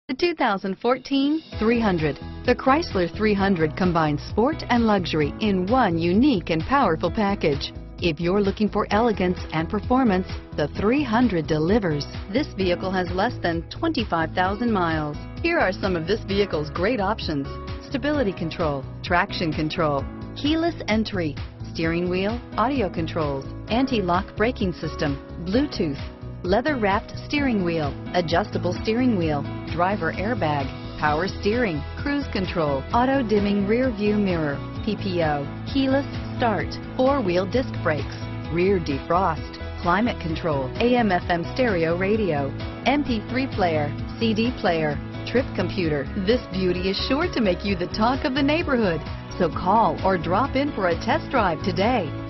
The 2014 300. The Chrysler 300 combines sport and luxury in one unique and powerful package. If you're looking for elegance and performance, the 300 delivers. This vehicle has less than 25,000 miles. Here are some of this vehicle's great options: stability control, traction control, keyless entry, steering wheel audio controls, anti-lock braking system, Bluetooth, leather-wrapped steering wheel, adjustable steering wheel, driver airbag, power steering, cruise control, auto-dimming rear view mirror, PPO, keyless start, four-wheel disc brakes, rear defrost, climate control, AM/FM stereo radio, MP3 player, CD player, trip computer. This beauty is sure to make you the talk of the neighborhood. So call or drop in for a test drive today.